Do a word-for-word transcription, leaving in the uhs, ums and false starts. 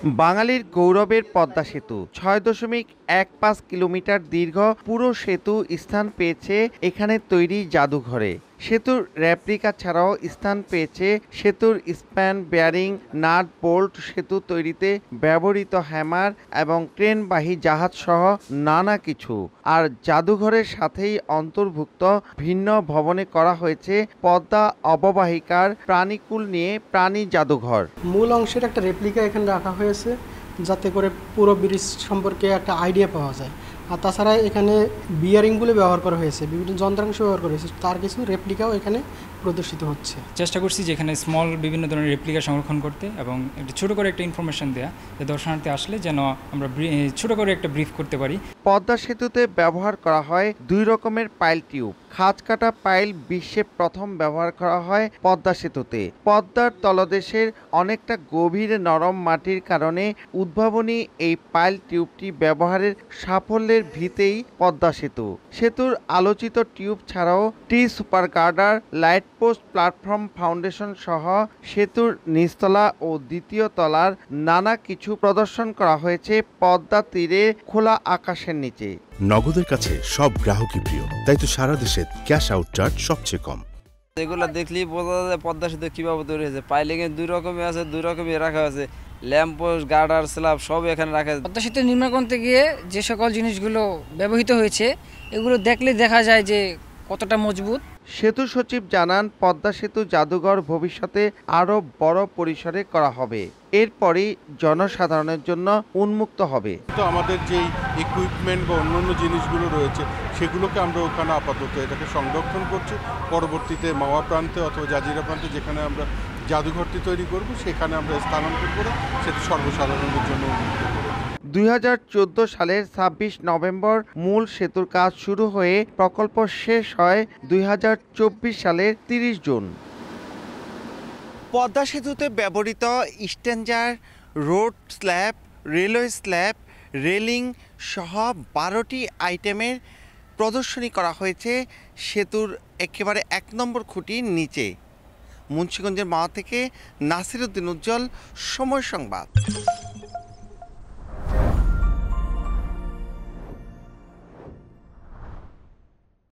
বাঙালির গৌরবের পদ্মা সেতু ছয় দশমিক এক পাঁচ কিলোমিটার দীর্ঘ পুরো সেতু স্থান পেয়েছে এখানে তৈরি জাদুঘরে। সেতুর রেপ্লিকা ছাড়াও স্থান পেয়েছে সেতুর স্প্যান, বেয়ারিং, নাট, বোল্ট, সেতু তৈরিতে ব্যবহৃত হ্যামার এবং ক্রেনবাহী জাহাজ সহ নানা কিছু। আর জাদুঘরের সাথেই অন্তর্ভুক্ত ভিন্ন ভবনে করা হয়েছে পদ্মা অববাহিকার প্রাণীকুল নিয়ে প্রাণী জাদুঘর। মূল অংশের একটা রেপ্লিকা এখানে রাখা হয়েছে যাতে করে পুরো ব্রিজ সম্পর্কে একটা আইডিয়া পাওয়া যায়। আর তাছাড়া এখানে বিয়ারিংগুলো ব্যবহার করা হয়েছে, বিভিন্ন যন্ত্রাংশ ব্যবহার করা হয়েছে, তার কিছু রেপ্লিকাও এখানে প্রদর্শিত হচ্ছে। চেষ্টা করছি যে এখানে স্মল বিভিন্ন ধরনের রেপ্লিকা সংরক্ষণ করতে এবং একটা ছোটো করে একটা ইনফরমেশন দেওয়া, যে দর্শনার্থী আসলে যেন আমরা ছোটো করে একটা ব্রিফ করতে পারি। পদ্মা সেতুতে ব্যবহার করা হয় দুই রকমের পাইল টিউব। খাঁজ কাটা পাইল বিশ্বে প্রথম ব্যবহার করা হয় পদ্মা সেতুতে। পদ্মার তলদেশের অনেকটা গভীর নরম মাটির কারণে উদ্ভাবনী এই পাইল টিউবটি ব্যবহারের সাফল্যের ভিতেই পদ্মা সেতু। সেতুর আলোচিত টিউব ছাড়াও টি super girder, light post, platform, foundation সহ সেতুর নিচতলা ও দ্বিতীয় তলার নানা কিছু প্রদর্শন করা হয়েছে পদ্মা তীরে খোলা আকাশের নিচে। নগদের কাছে সব গ্রাহকই প্রিয়, তাই তো সারা দেশে ক্যাশ আউট চার্জ সবচেয়ে কম। এগুলো দেখলেই বোঝা যায় পদ্মা সেতু কিভাবে তৈরি হয়েছে। পাইলিংয়ে দুই রকমের আছে, দুই রকমের রাখা আছে, ল্যাম্প পোস্ট, গার্ডার, স্ল্যাব সব এখানে রাখা আছে। পদ্মা সেতু নির্মাণ করতে গিয়ে যে সকল জিনিসগুলো ব্যবহৃত হয়েছে এগুলো দেখলে দেখা যায় যে কতটা মজবুত। সেতু সচিব জানান, পদ্মা সেতু জাদুঘর ভবিষ্যতে আরও বড় পরিসরে করা হবে, এরপরই জনসাধারণের জন্য উন্মুক্ত হবে। তো আমাদের যেই ইকুইপমেন্ট বা অন্যান্য জিনিসগুলো রয়েছে সেগুলোকে আমরা ওখানে আপাতত এটাকে সংরক্ষণ করছি। পরবর্তীতে মাওয়া প্রান্তে অথবা জাজিরা প্রান্তে যেখানে আমরা জাদুঘরটি তৈরি করব সেখানে আমরা স্থানান্তর করে সেটা সর্বসাধারণের জন্য উন্মুক্ত করব। দুই হাজার চোদ্দ সালের ছাব্বিশ নভেম্বর মূল সেতুর কাজ শুরু হয়ে প্রকল্প শেষ হয় দুই হাজার চব্বিশ সালের তিরিশ জুন। পদ্মা সেতুতে ব্যবহৃত স্ট্যান্ডার, road slab, railway slab, railing সহ বারোটি আইটেমের প্রদর্শনী করা হয়েছে সেতুর একেবারে এক নম্বর খুঁটির নিচে। মুন্সিগঞ্জের মাওয়া থেকে নাসির উদ্দিন উজ্জ্বল, সময় সংবাদ।